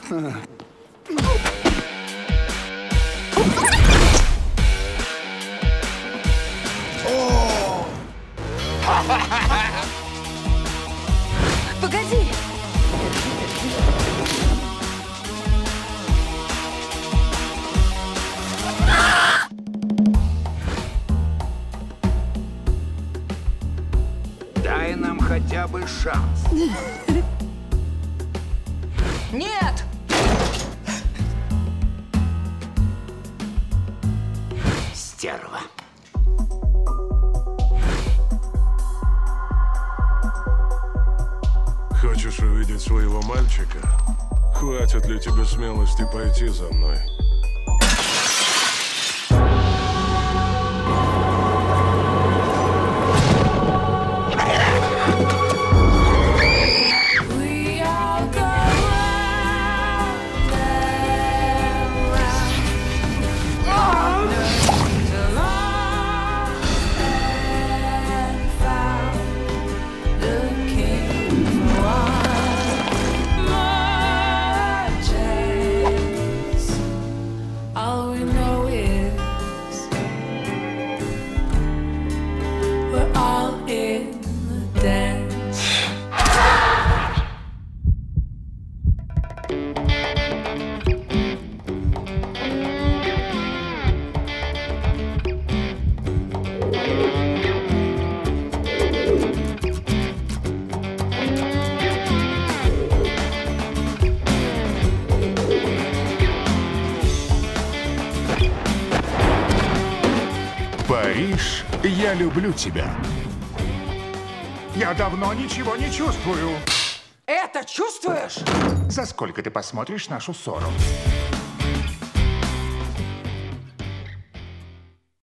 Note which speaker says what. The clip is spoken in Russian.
Speaker 1: Погоди!
Speaker 2: Дай нам хотя бы шанс.
Speaker 1: Нет!
Speaker 2: Стерва.
Speaker 3: Хочешь увидеть своего мальчика? Хватит ли тебе смелости пойти за мной?
Speaker 4: All we know is we're all in the dance.
Speaker 5: Париж, я люблю тебя. Я давно ничего не чувствую.
Speaker 1: Это чувствуешь?
Speaker 5: За сколько ты посмотришь нашу ссору?